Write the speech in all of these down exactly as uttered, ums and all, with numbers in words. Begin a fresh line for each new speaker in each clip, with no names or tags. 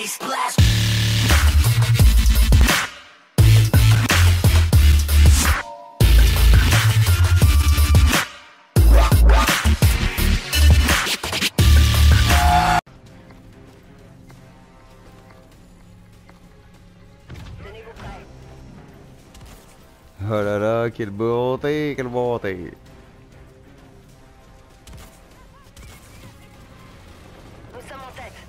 splash.
Oh là là, quelle beauté, quelle beauté.
Nous sommes en tête.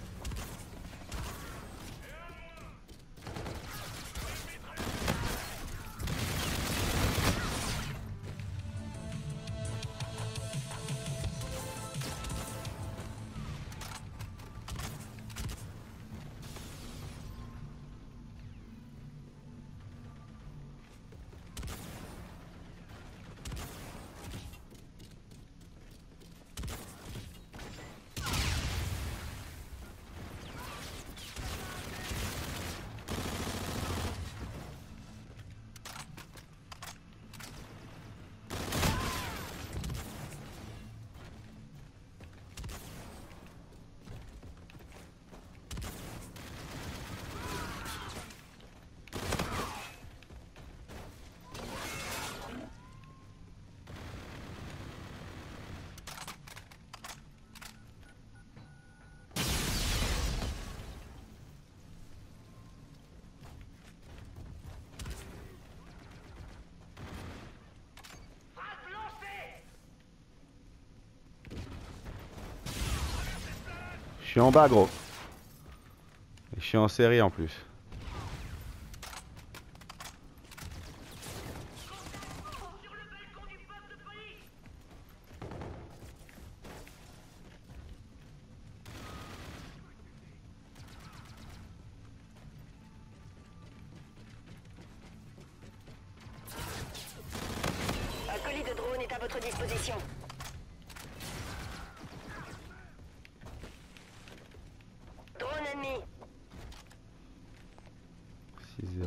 Je suis en bas, gros. Et je suis en série en plus.
Un colis de drone est à votre disposition. Drone ennemi.
six zéro.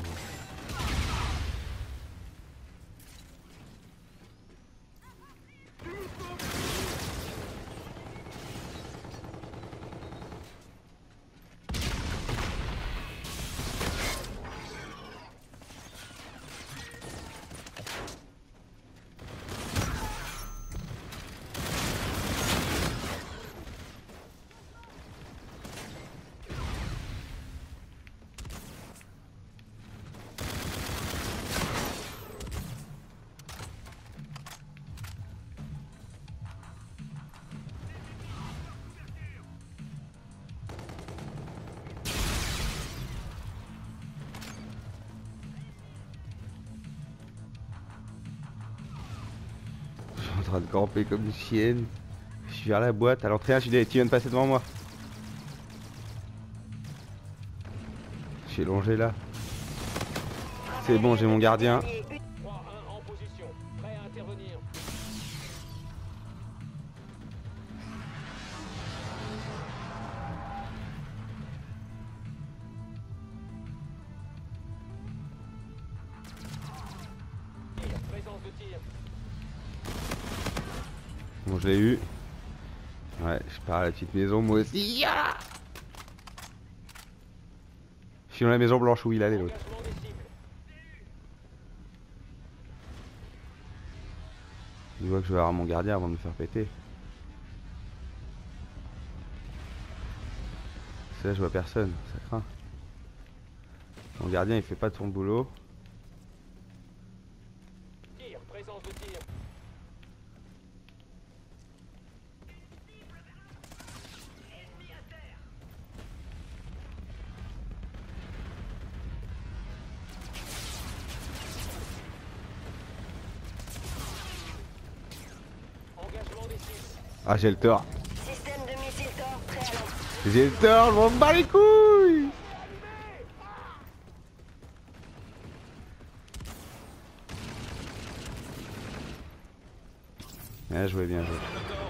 Je suis en train de camper comme une chienne. Je suis vers la boîte. À l'entrée, tu viens de passer devant moi. Je suis longé là. C'est bon, j'ai mon gardien.
trois un en position, prêt à intervenir. Tir, présence de tir.
Bon, je l'ai eu. Ouais, je pars à la petite maison, moi aussi. Ya je suis dans la maison blanche où il allait l'autre.
Engagement des cibles.
Il voit que je vais avoir mon gardien avant de me faire péter. C'est là, je vois personne, ça craint. Mon gardien, il fait pas de son boulot.
Tir, présence de tir. Engagement des cibles.
Ah, j'ai le tort.
Système de missile Thor prêt à l'entrée.
J'ai le tort, je m'en bats les couilles. Bien joué, bien joué.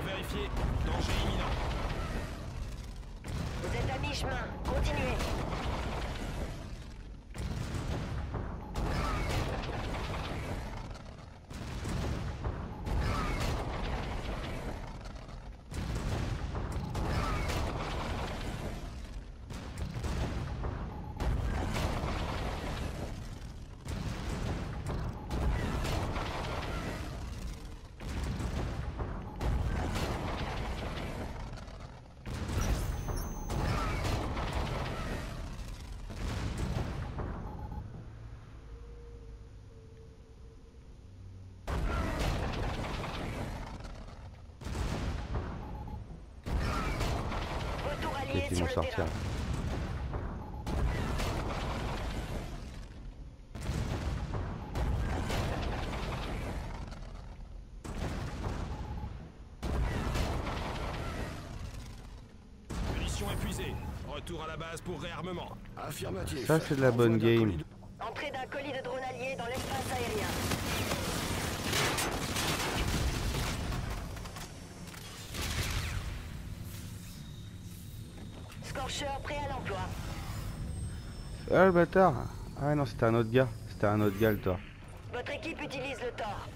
Vous êtes à mi-chemin. Continuez.
T'inquiète, ils vont sortir.
Munitions épuisées. Retour à la base pour réarmement.
Affirmatif.
Ça, c'est de la bonne
Envoi d'un
game.
colis de-
Entrée d'un colis de drone allié dans l'espace aérien. Scorcher prêt à l'emploi.
Ah le bâtard. Ah non, c'était un autre gars. C'était un autre gars le Thor.
Votre équipe utilise le Thor.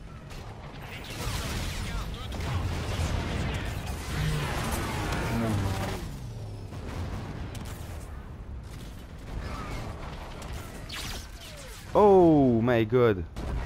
Oh my god.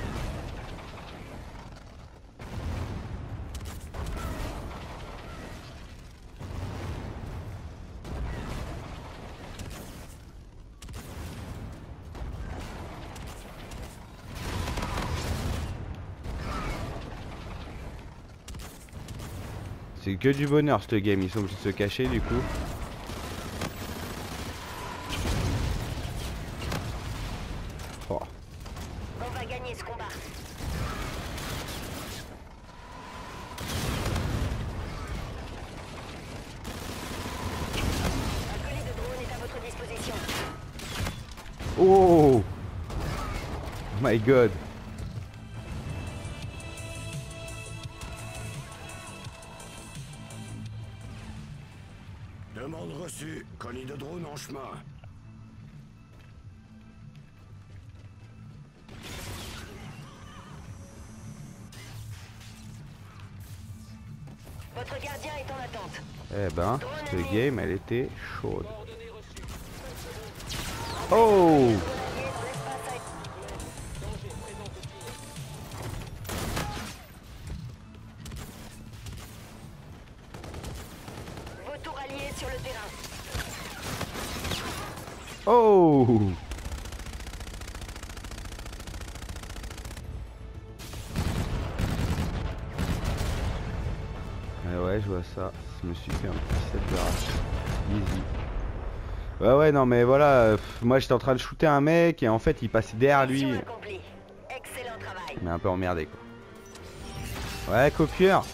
C'est que du bonheur ce game, ils sont obligés de se cacher du coup. Oh.
On va gagner ce combat. Un colis de drone est à votre disposition.
Oh my god.
Demande reçue. Colis de drone en chemin.
Votre gardien est en attente.
Eh ben, cette game elle était chaude.
Coordonnées reçues.
Oh
Drone allié dans l'espace aérien.
Danger, présence de tir.
Vautour allié sur le terrain.
Oh Eh ouais, je vois ça. Je me suis fait un petit set de rage. Easy. Ouais, ouais, non, mais voilà. euh, pff, moi, j'étais en train de shooter un mec et en fait, il passait derrière lui.
Mission accomplie. Excellent travail.
Mais un peu emmerdé, quoi. Ouais, copieur.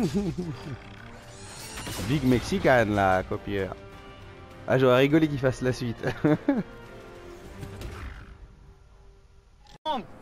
Big Mexican, là, copieur. Ah, j'aurais rigolé qu'il fasse la suite.